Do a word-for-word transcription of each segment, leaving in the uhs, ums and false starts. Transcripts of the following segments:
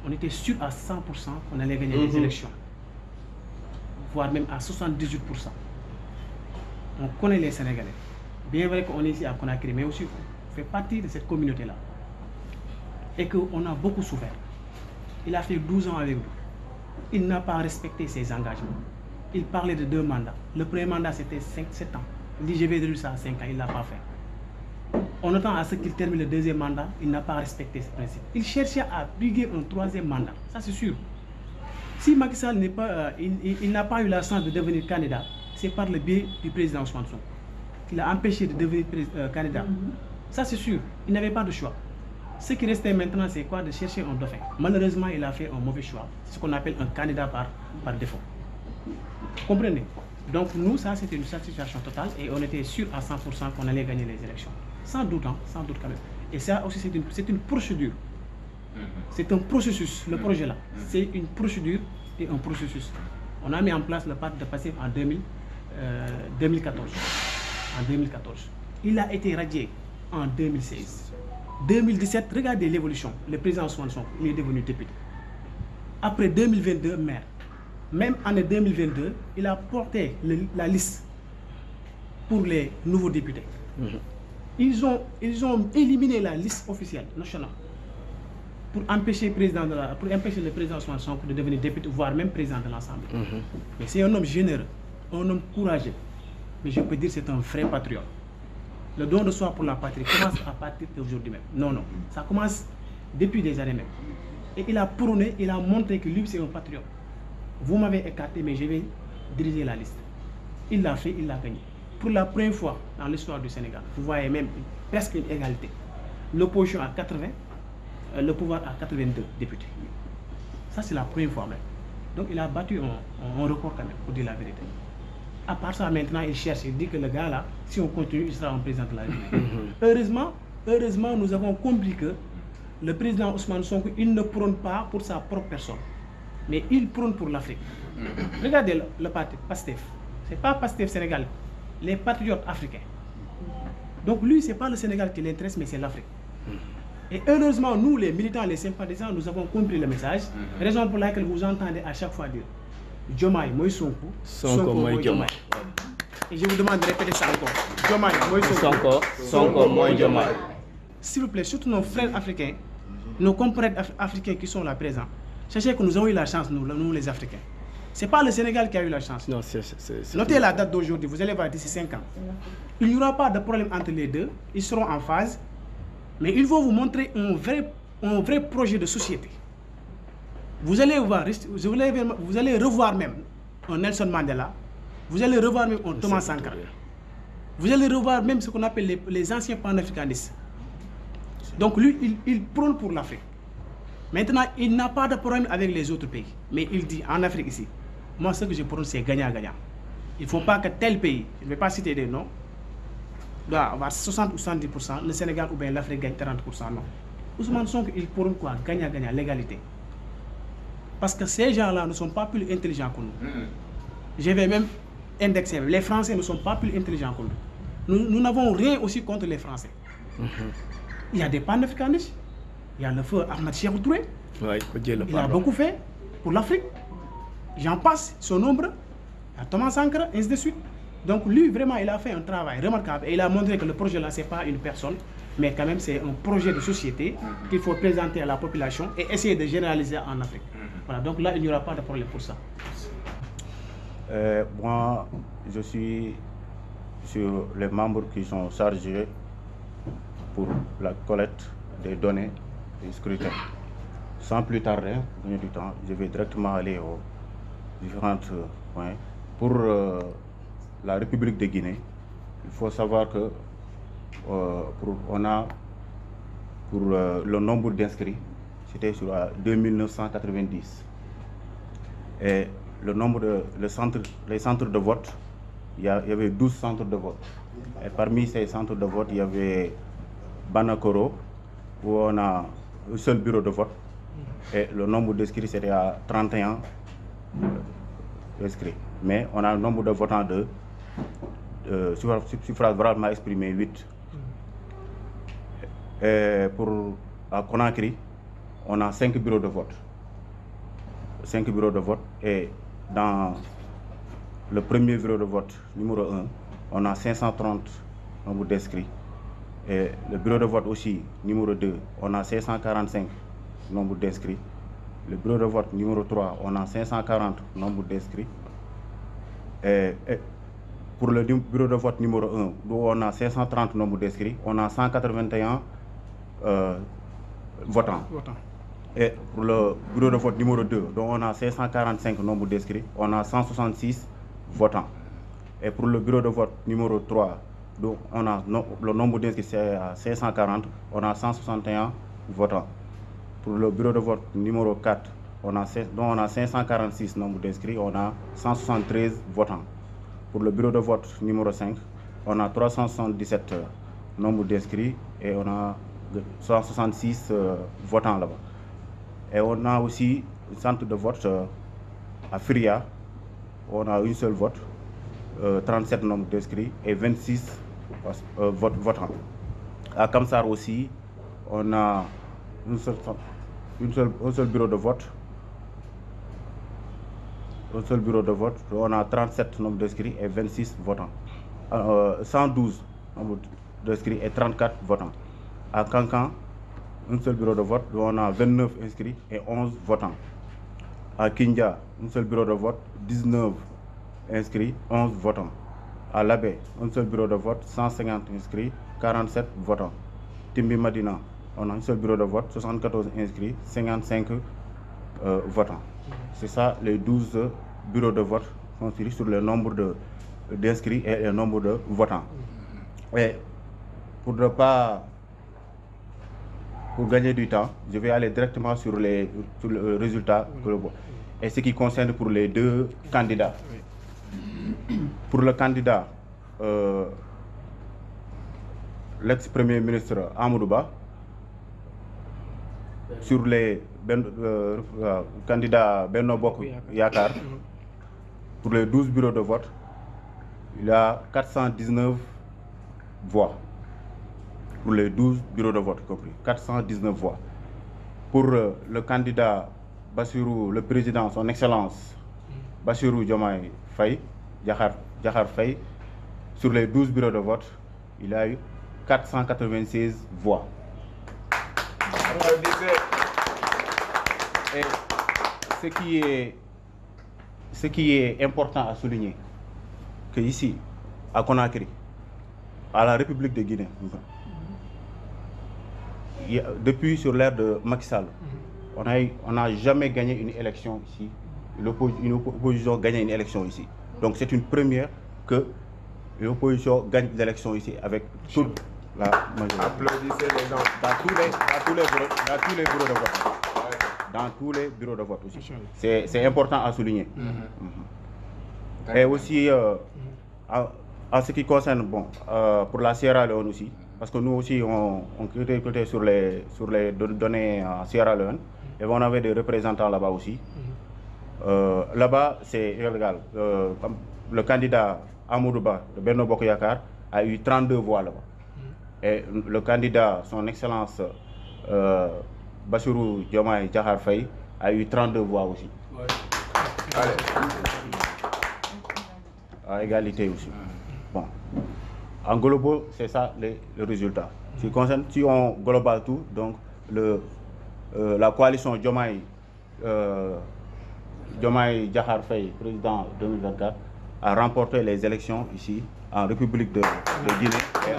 on était sûr à cent pour cent qu'on allait gagner mm-hmm. les élections, voire même à soixante-dix-huit pour cent. On connaît les Sénégalais. Bien vrai qu'on est ici à Conakry, mais aussi on fait partie de cette communauté-là. Et qu'on a beaucoup souffert. Il a fait douze ans avec nous. Il n'a pas respecté ses engagements. Il parlait de deux mandats. Le premier mandat, c'était cinq sept ans. Il dit, je vais réduire ça à cinq ans. Il ne l'a pas fait. On attend à ce qu'il termine le deuxième mandat. Il n'a pas respecté ce principe. Il cherchait à briguer un troisième mandat. Ça, c'est sûr. Si Macky Sall n'est pas, euh, il, il, il n'a pas eu la chance de devenir candidat, c'est par le biais du président Ousmane Sonko. Il a empêché de devenir euh, candidat. Mm-hmm. Ça, c'est sûr. Il n'avait pas de choix. Ce qui restait maintenant, c'est quoi? De chercher un dauphin. Malheureusement, il a fait un mauvais choix. C'est ce qu'on appelle un candidat par, par défaut. Vous comprenez? Donc nous, ça c'était une satisfaction totale et on était sûr à cent pour cent qu'on allait gagner les élections. Sans doute, hein, sans doute quand même. Et ça aussi, c'est une, c'est une procédure. C'est un processus, le projet là. C'est une procédure et un processus. On a mis en place le pacte de passif en deux mille, euh, deux mille quatorze. En deux mille quatorze. Il a été radié en deux mille seize. deux mille dix-sept, regardez l'évolution. Le président Ousmane Sonko, il est devenu député. Après deux mille vingt-deux, maire. Même année deux mille vingt-deux, il a porté le, la liste pour les nouveaux députés. Mmh. Ils, ont, ils ont éliminé la liste officielle nationale pour empêcher, président de la, pour empêcher le président Ousmane Sonko de devenir député, voire même président de l'Assemblée. Mmh. Mais c'est un homme généreux, un homme courageux. Mais je peux dire que c'est un vrai patriote. Le don de soi pour la patrie commence à partir d'aujourd'hui même. Non, non. Ça commence depuis des années même. Et il a prôné, il a montré que lui, c'est un patriote. Vous m'avez écarté, mais je vais diriger la liste. Il l'a fait, il l'a gagné. Pour la première fois dans l'histoire du Sénégal, vous voyez même presque une égalité. L'opposition à quatre-vingts, euh, le pouvoir à quatre-vingt-deux députés. Ça, c'est la première fois même. Donc, il a battu un, un record quand même, pour dire la vérité. À part ça, maintenant, il cherche, il dit que le gars là, si on continue, il sera un président de la République. heureusement, heureusement, nous avons compris que le président Ousmane Sonko, il ne prône pas pour sa propre personne, mais il prône pour l'Afrique. Regardez le, le parti PASTEF. Ce n'est pas PASTEF Sénégal, les patriotes africains. Donc lui, ce n'est pas le Sénégal qui l'intéresse, mais c'est l'Afrique. Et heureusement, nous, les militants, les sympathisants, nous avons compris le message, raison pour laquelle vous entendez à chaque fois dire Diomaye Moïse Sonko, Sonko Moïse Diomaye. Et je vous demande de répéter ça encore. Diomaye Moïse Sonko, Sonko Moïse Diomaye. S'il vous plaît, surtout nos frères africains, nos compatriotes af africains qui sont là présents, sachez que nous avons eu la chance, nous, nous les Africains. Ce n'est pas le Sénégal qui a eu la chance. Non, c'est, c'est, c'est... Notez la date d'aujourd'hui, vous allez voir d'ici cinq ans. Il n'y aura pas de problème entre les deux, ils seront en phase, mais ils vont vous montrer un vrai, un vrai projet de société. Vous allez voir, vous allez, vous allez revoir même un Nelson Mandela, vous allez revoir même un Thomas Sankara, vous allez revoir même ce qu'on appelle les, les anciens panafricanistes. Donc lui, il, il prône pour l'Afrique. Maintenant, il n'a pas de problème avec les autres pays. Mais il dit, en Afrique ici, moi ce que je prône, c'est gagnant-gagnant. Il ne faut pas que tel pays, je ne vais pas citer des noms, doit avoir soixante ou soixante-dix pour cent, le Sénégal ou bien l'Afrique gagne quarante pour cent, non. Ousmane Sonko, il prône quoi? Gagnant-gagnant, l'égalité. Parce que ces gens-là ne sont pas plus intelligents que nous. Je vais même indexer, les Français ne sont pas plus intelligents que nous. Nous n'avons rien aussi contre les Français. Il y a des panafricanistes. Il y a le feu Ahmed Sékou Touré. Ouais, il, il a beaucoup fait pour l'Afrique. J'en passe, ils sont nombreux. Il y a Thomas Sankara, ainsi de suite. Donc lui, vraiment, il a fait un travail remarquable. Et il a montré que le projet là, ce n'est pas une personne, mais quand même, c'est un projet de société qu'il faut présenter à la population et essayer de généraliser en Afrique. Voilà, donc là, il n'y aura pas de problème pour ça. Euh, moi, je suis sur les membres qui sont chargés pour la collecte des données du scrutin. Sans plus tarder, gagner du temps, je vais directement aller aux différents points. Pour euh, la République de Guinée, il faut savoir que euh, pour, on a pour euh, le nombre d'inscrits, c'était sur euh, deux mille neuf cent quatre-vingt-dix. Et le nombre de le centre, les centres de vote, il y, a, il y avait douze centres de vote. Et parmi ces centres de vote, il y avait Banakoro, où on a un seul bureau de vote. Et le nombre d'inscrits, c'était à trente et un inscrits. Mais on a un nombre de votants de, de suffrage valablement exprimé huit. Et pour à Conakry, on a cinq bureaux de vote. cinq bureaux de vote. Et dans le premier bureau de vote, numéro un, on a cinq cent trente nombre d'inscrits. Et le bureau de vote aussi, numéro deux, on a cinq cent quarante-cinq nombre d'inscrits. Le bureau de vote numéro trois, on a cinq cent quarante nombre d'inscrits. Et, et pour le bureau de vote numéro un, où on a cinq cent trente nombre d'inscrits, on a cent quatre-vingt-un euh, votants. Votants. Et pour le bureau de vote numéro deux, dont on a cinq cent quarante-cinq nombres d'inscrits, on a cent soixante-six votants. Et pour le bureau de vote numéro trois, dont on a no, le nombre d'inscrits c'est à cinq cent quarante, on a cent soixante et un votants. Pour le bureau de vote numéro quatre, on a, dont on a cinq cent quarante-six nombres d'inscrits, on a cent soixante-treize votants. Pour le bureau de vote numéro cinq, on a trois cent soixante-dix-sept nombres d'inscrits et on a cent soixante-six euh, votants là-bas. Et on a aussi un centre de vote euh, à Firia, on a une seule vote, euh, trente-sept nombres d'inscrits et vingt-six euh, vote, votants. À Kamsar aussi, on a une seule, une seule, un seul bureau de vote, un seul bureau de vote, on a trente-sept nombres d'inscrits et vingt-six votants. Euh, cent douze nombres d'inscrits et trente-quatre votants. À Kankan, un seul bureau de vote, on a vingt-neuf inscrits et onze votants. À Kindia, un seul bureau de vote, dix-neuf inscrits, onze votants. À Labé, un seul bureau de vote, cent cinquante inscrits, quarante-sept votants. Timbi Madina, on a un seul bureau de vote, soixante-quatorze inscrits, cinquante-cinq euh, votants. C'est ça les douze bureaux de vote construits sur le nombre d'inscrits et le nombre de votants. Et pour ne pas Pour gagner du temps, je vais aller directement sur les, sur les résultats globaux. Et ce qui concerne pour les deux candidats. Pour le candidat, euh, l'ex-premier ministre Amadou Ba, sur les ben, euh, euh, candidats Benno Bokk Yakaar, pour les douze bureaux de vote, il y a quatre cent dix-neuf voix. Pour les douze bureaux de vote compris, quatre cent dix-neuf voix. Pour euh, le candidat Bassirou, le président, son excellence, Bassirou Diomaye Faye, Diakhar, Diakhar Faye, sur les douze bureaux de vote, il a eu quatre cent quatre-vingt-seize voix. Et ce qui est, ce qui est important à souligner, que ici, à Conakry, à la République de Guinée, depuis sur l'ère de Macky Sall, on n'a on a jamais gagné une élection ici, une opposition gagne une élection ici. Donc c'est une première que l'opposition gagne l'élection ici avec toute la majorité. Applaudissez les gens. Dans tous les, dans tous les, bureaux, dans tous les bureaux de vote. Dans tous les bureaux de vote aussi. C'est important à souligner. Mm-hmm. Mm-hmm. Et aussi, euh, en, en ce qui concerne, bon, euh, pour la Sierra Leone aussi, parce que nous aussi, on, on était sur les, sur les données en Sierra Leone, et on avait des représentants là-bas aussi. Euh, là-bas, c'est illégal. Euh, le candidat Amadou Ba de Benno Bokk Yakaar a eu trente-deux voix là-bas. Et le candidat, son excellence euh, Bassirou Diomaye Diakhar Faye, a eu trente-deux voix aussi. Ouais. Allez. À égalité aussi. Bon. En global, c'est ça les, le résultat. Si, concerne, si on global tout, donc le, euh, la coalition Diomaye, euh, Diomaye Diakhar Faye, président deux mille vingt-quatre, a remporté les élections ici en République de, de Guinée.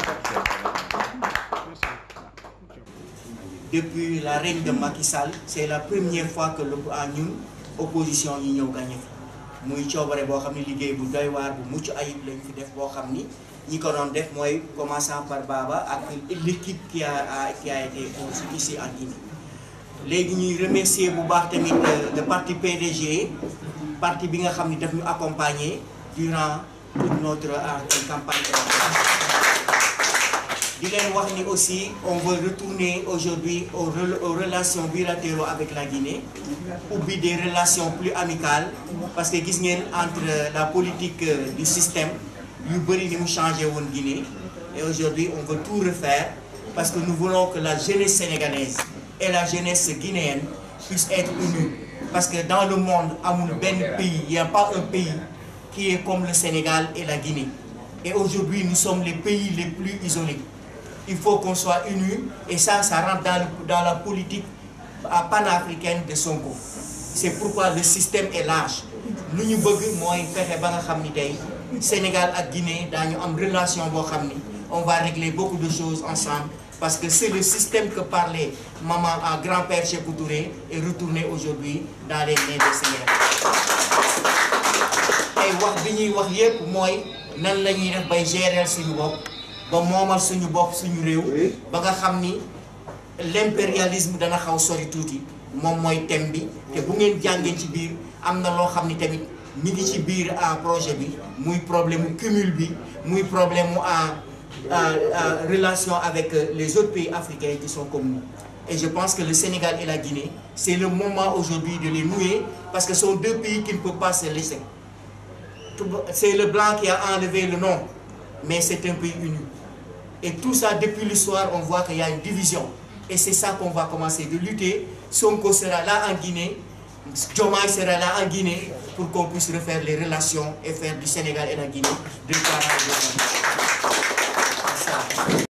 Depuis la règne de Macky Sall, c'est la première fois que l'opposition a gagné. Muy coobare boo xam ne liggéey bu doy waar bu mucc ayib lañ fi def boo xam ni ñi ko doon def mooy commençant par Baba ak l'équipe qui a qui a été conçue ici en Guinée. Léegi ñuy remercier bu baax tamit le parti P D G, parti bi nga xam ni daf ñu accompagner durant toute notre campagne électorale. Di leen wax ni aussi on veut retourner aujourd'hui aux, aux relations bilatérales avec la Guinée, ou bien des relations plus amicales, parce que gis ngeen entre la politique du système yu bëri ni mu changé woon Guinée, et aujourd'hui on veut tout refaire parce que nous voulons que la jeunesse sénégalaise et la jeunesse guinéenne puisse être unie. Parce que dans le monde, il n'y a pas un pays qui est comme le Sénégal et la Guinée. Et aujourd'hui, nous sommes les pays les plus isolés. Il faut qu'on soit unis et ça, ça rentre dans, le, dans la politique panafricaine de Sonko. C'est pourquoi le système est large. Nous, nous voulons Sénégal et Guinée, dans une relation, on va régler beaucoup de choses ensemble. Parce que c'est le système que parlait maman à grand-père Sékou Touré et retourné aujourd'hui dans les mains des Sénégalais. Et wax bi ñuy wax yépp mooy nan la ñuy def bay gérer suñu bopp ba moomal suñu bopp suñu réew ba nga xam ni l'impérialisme dana xaw sori tuuti moom mooy thème bi te bu ngeen jàngee ci biir am na loo xam ni tamit mi ngi ci biir projet bi muy problème mu cumul bi muy problème mu en relation avec les autres pays africains qui sont comme nous. Et je pense que le Sénégal et la Guinée, c'est le moment aujourd'hui de les nouer parce que ce sont deux pays qui ne peuvent pas se laisser. C'est le blanc qui a enlevé le nom, mais c'est un pays uni. Et tout ça, depuis l'histoire, on voit qu'il y a une division. Et c'est ça qu'on va commencer de lutter. Sonko sera là en Guinée, Diomaye sera là en Guinée pour qu'on puisse refaire les relations et faire du Sénégal et de la Guinée de parents.